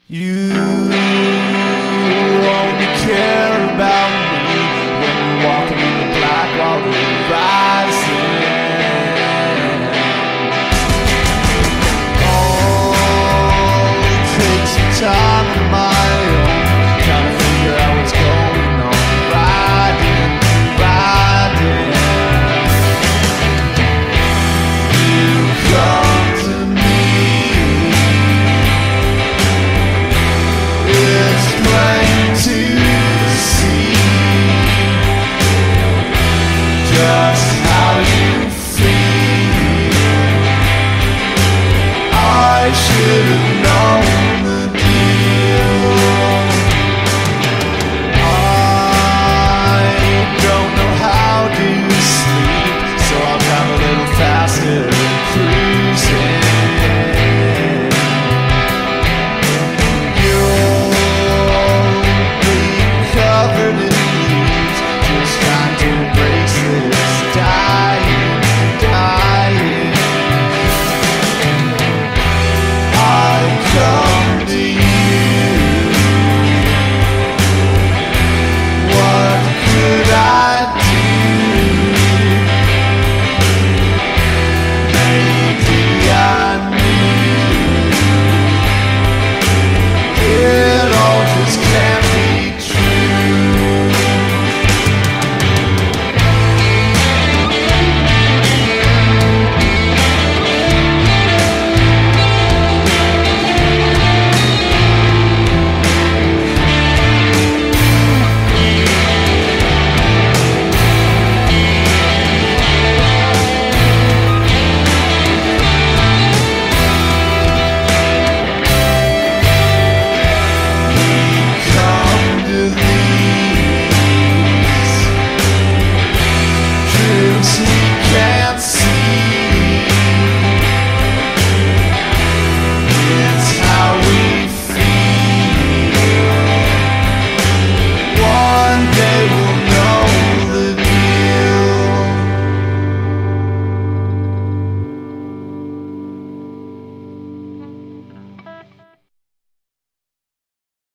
You only care about me when you're walking in the black while the rising. Oh, take some time of my own, trying to figure out what's going on. Riding, riding. You come to me. It's plain to see just how you feel. I should have known the deal. I don't know how to sleep, so I'll drive a little faster and cruising. Covered in leaves, just trying to embrace this dying, dying. I come to you. What could I do? Maybe I knew it all just can't be true. Come to these truths.